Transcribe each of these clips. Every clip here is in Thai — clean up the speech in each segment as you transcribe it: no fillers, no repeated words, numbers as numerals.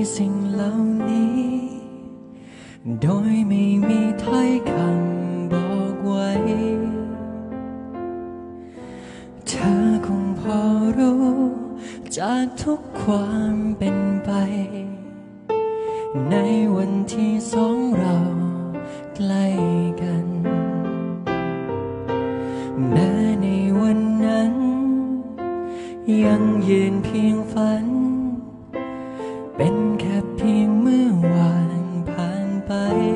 สิ่งเหล่านี้โดยไม่มีถ้อยคำบอกไว้เธอคงพอรู้จากทุกความเป็นไปในวันที่สองเราใกล้กันแม้ในวันนั้นยังยืนเพียงฝันเป็นแค่เพียงเมื่อวานผ่านไป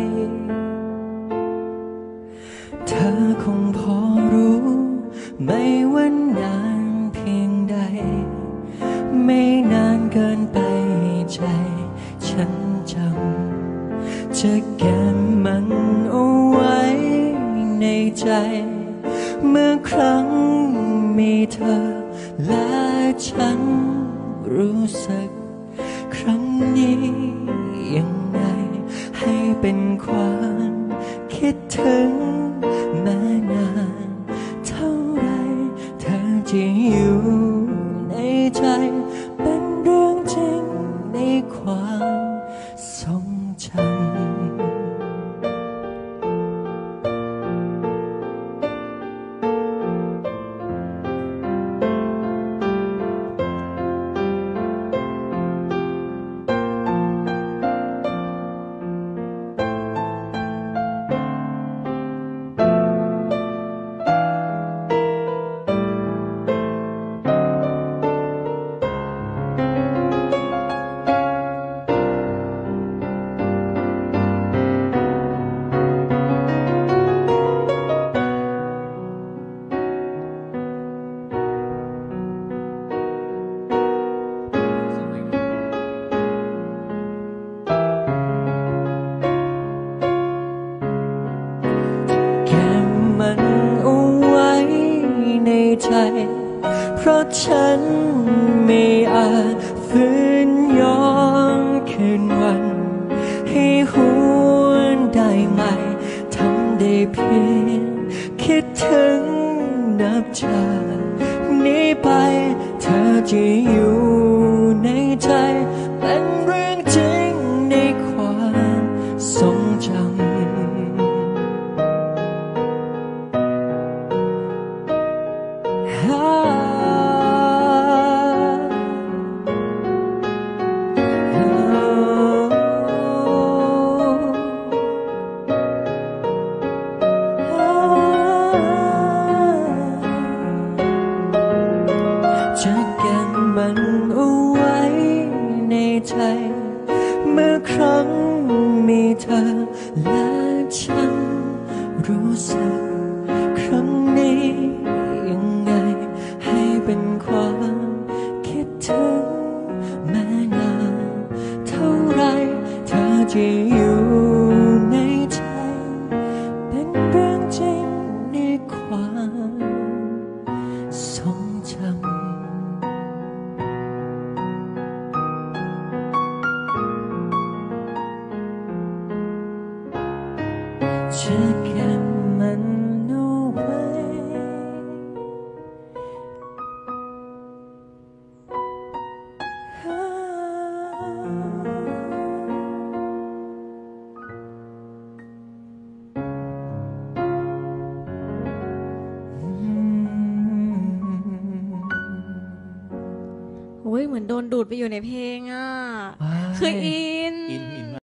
เธอคงพอรู้ไม่ว่านานเพียงใดไม่นานเกินไปใจฉันจำจะเก็บมันเอาไว้ในใจเมื่อครั้งมีเธอและฉันรู้สึกครั้งนี้ยังไงให้เป็นความคิดถึงแม้นานเท่าไรเธอจะอยู่ในใจเป็นเรื่องจริงในความทรงจำเพราะฉันไม่อาจฝืนย้อนคืนวันให้หวนได้ไหมทำได้เพียงคิดถึงนับจากนี้ไปเธอจะอยู่ในใจเป็นเรื่องจริงในความทรงจำจะเก็บมันเอาไว้ในใจเมื่อครั้งมีเธอและฉันรู้สึกครั้งนี้ยังไงให้เป็นความคิดถึงแม้นานเท่าไรเธอจะอยู่ในใจเป็นเรื่องจริงในความทรงจำจะเก็บมันเอาไว้โอ้ยเหมือนโดนดูดไปอยู่ในเพลงอ่ะคืออิน